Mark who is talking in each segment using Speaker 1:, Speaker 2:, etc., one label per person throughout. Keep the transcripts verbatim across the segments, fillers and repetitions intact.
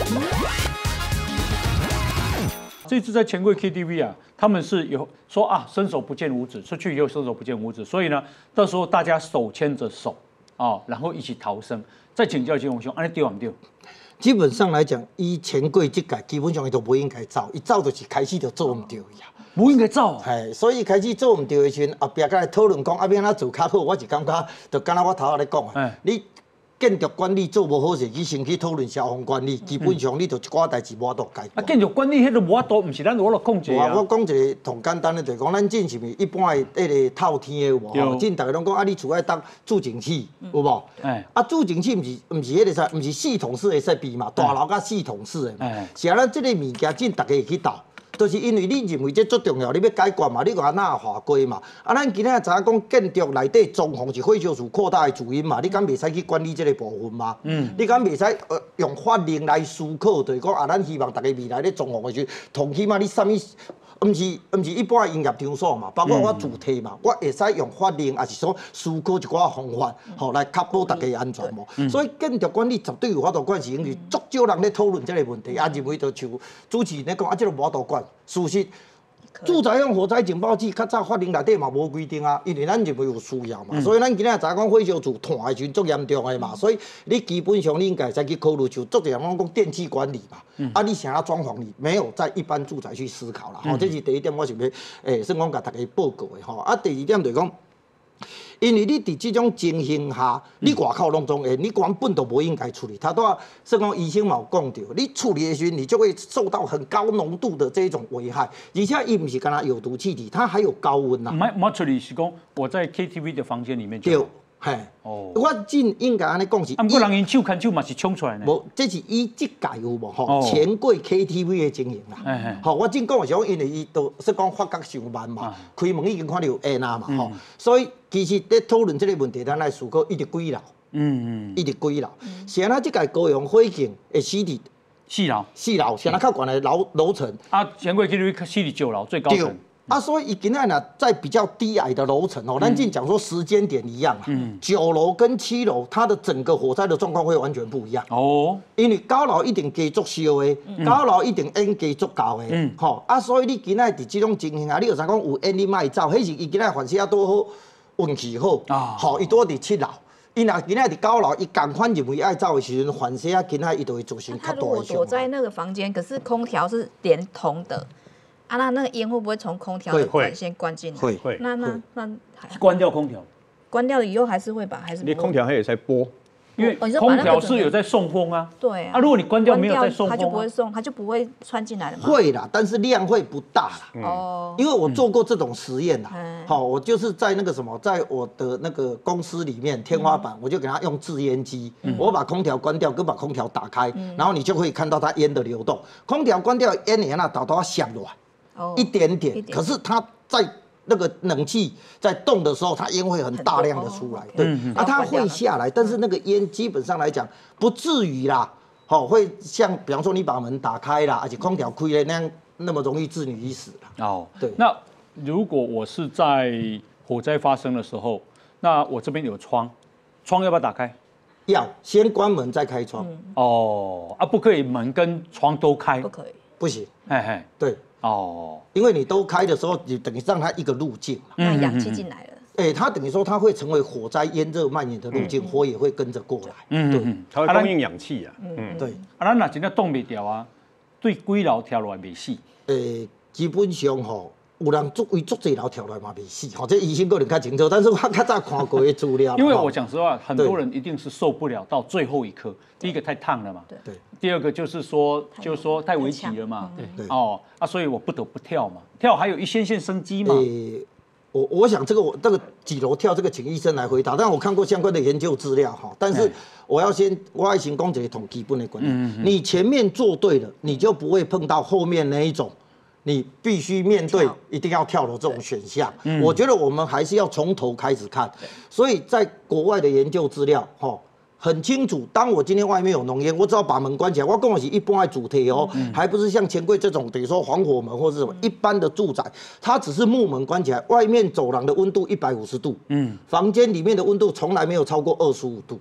Speaker 1: 这次在钱柜 K T V 啊，他们是有说啊，伸手不见五指，出去以后伸手不见五指，所以呢，到时候大家手牵着手啊、哦，然后一起逃生。再请教金鸿兄，安尼对唔对？
Speaker 2: 基本上来讲，以钱柜这届基本上伊都不应该走，伊走就是开始就做唔对呀。
Speaker 1: 不应该走，
Speaker 2: 系，所以开始做唔对的时阵，后壁甲来讨论讲，啊，要安怎做较好，我是感觉，就敢若我头仔咧讲啊，你建筑管理做无好势，去先去讨论消防管理，基本上你就一寡代志无法度解决。
Speaker 1: 啊，建筑管理迄个无法度，毋是咱我落控制啊。
Speaker 2: 我讲一个同简单的，就是讲咱进是咪一般的迄个透天的有无？吼，进大家拢讲啊，你厝爱搭助景器有无？哎，啊，助景器毋是毋是迄个啥，毋是系统式的设备嘛，大楼甲系统式的嘛。是啊，咱即个物件进大家会去斗。就是因为你认为这足重要，你要解决嘛，你就安那划规嘛。啊，咱今仔知影讲建筑内底装潢是火烧厝扩大的主因嘛，你敢袂使去管理这个部分嘛？嗯，你敢袂使呃用法令来思考，就是讲啊，咱希望大家未来咧装潢的时候，同起码你啥物？毋是毋是一般的营业场所嘛，包括我主体嘛，我会使用法令，也是说思考一寡方法，吼来确保大家的安全无。嗯、所以建筑管理绝对有法度管，是因为足少人咧讨论这个问题，啊认为就像主持人咧讲啊，这个无法度管。事实，住宅用火灾警报器，较早法令内底嘛无规定啊，因为咱认为有需要嘛，嗯、所以咱今仔知影讲火烧厝炭的时阵足严重的嘛，所以你基本上你应该再去考虑，就足侪人讲讲电气管理嘛。嗯、啊，你想要装潢，你没有在一般住宅去思考啦。吼、嗯，这是第一点，我想要诶，算讲甲大家报告的吼。啊，第二点就是讲，因为你伫这种情形下，你外口拢总会，你原本都无应该处理。他都要算讲医生嘛有讲到，你处理的时候，你就会受到很高浓度的这种危害，而且伊不是干那有毒气体，它还有高温呐、啊。
Speaker 1: 没没处理是讲我在 K T V 的房间里面就。
Speaker 2: 嘿，哦，我真应该安尼讲是，
Speaker 1: 啊，不人因手牵手嘛是冲出来呢。
Speaker 2: 无，这是伊即届有无吼？钱柜 K T V 的情形啦。吼，我真讲的是讲，因为伊都说讲发觉上慢嘛，开门已经看到有烟啊嘛，吼，所以其实咧讨论这个问题，咱来思考一直几楼，嗯嗯，一直几楼。像咱即届高雄火警会死伫
Speaker 1: 四楼，
Speaker 2: 四楼，像咱较悬的楼楼层。
Speaker 1: 啊，钱柜 K T V 死伫九楼最高层。
Speaker 2: 啊，所以伊今仔呢，在比较低矮的楼层哦，咱正讲说时间点一样啊，九楼跟七楼，它的整个火灾的状况会完全不一样哦。因为高楼一定加足烧的，高楼一定烟加足高的，嗯，吼啊，所以你今仔伫这种情形啊，你有啥讲有烟你莫走，迄是伊今仔环境啊多好，运气好，吼，伊多伫七楼。伊若今仔伫高楼，伊共款认为爱走的时阵，反射啊，今仔伊就会造成较大的伤害。他如
Speaker 3: 果躲在那个房间，可是空调是连通的。啊，那那个烟会不会从空调的管线灌进来？
Speaker 2: 会
Speaker 3: 会。那那那
Speaker 1: 关掉空调，
Speaker 3: 关掉了以后还是会吧？还是
Speaker 4: 你空调还有在播，
Speaker 1: 因为空调是有在送风啊。
Speaker 3: 对啊。
Speaker 1: 啊，如果你关掉没有在送风，
Speaker 3: 它就不会送，它就不会穿进来了嘛。
Speaker 2: 会啦，但是量会不大啦。哦。因为我做过这种实验啦。好，我就是在那个什么，在我的那个公司里面天花板，我就给它用制烟机，我把空调关掉，跟把空调打开，然后你就会看到它烟的流动。空调关掉，烟你那导到它响软。一点点，可是它在那个冷气在动的时候，它烟会很大量的出来，对，啊，它会下来，但是那个烟基本上来讲不至于啦，好，会像比方说你把门打开啦，而且空调开了那样那么容易置你于死啦。哦，对。
Speaker 1: 那如果我是在火灾发生的时候，那我这边有窗，窗要不要打开？
Speaker 2: 要，先关门再开窗。
Speaker 1: 哦，啊，不可以门跟窗都开？
Speaker 3: 不可以，
Speaker 2: 不行。
Speaker 1: 嘿嘿，
Speaker 2: 对。哦，因为你都开的时候，你等于让它一个路径嘛，
Speaker 3: 那氧气进来了。
Speaker 2: 哎、欸，它等于说它会成为火灾烟热蔓延的路径，嗯、火也会跟着过来。嗯，对，
Speaker 4: 它会供应氧气啊。
Speaker 2: 嗯，对。
Speaker 1: 啊，咱若真正冻袂掉啊，对几楼跳落来袂死。
Speaker 2: 诶、欸，基本上吼，有人足为足侪楼跳落来嘛袂死，吼，这医生可能较清楚，但是我较早看过的资料。
Speaker 1: 因为我讲实话，很多人一定是受不了到最后一刻。第一个太烫了嘛，
Speaker 2: 对。
Speaker 1: 第二个就是说，就是说太危急了嘛，对。哦，啊，所以我不得不跳嘛，跳还有一线线生机嘛。
Speaker 2: 欸我我想这个我这个几楼跳这个请医生来回答，但我看过相关的研究资料哈，但是我要先我要先讲一个统基本的观念，嗯嗯你前面做对了，你就不会碰到后面那一种你必须面对一定要跳的这种选项。嗯、我觉得我们还是要从头开始看，所以在国外的研究资料哈。很清楚，当我今天外面有浓烟，我只要把门关起来。我跟我是一般的主题哦，嗯、还不是像钱柜这种，等于说防火门或是什么、嗯、一般的住宅，它只是木门关起来，外面走廊的温度一百五十度，嗯，房间里面的温度从来没有超过二十五度，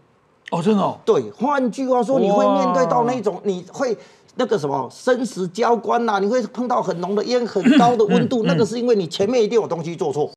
Speaker 1: 哦，真的、哦。
Speaker 2: 对，换句话说，你会面对到那种，你会那个什么生死交关呐、啊，你会碰到很浓的烟、很高的温度，嗯嗯、那个是因为你前面一定有东西做错。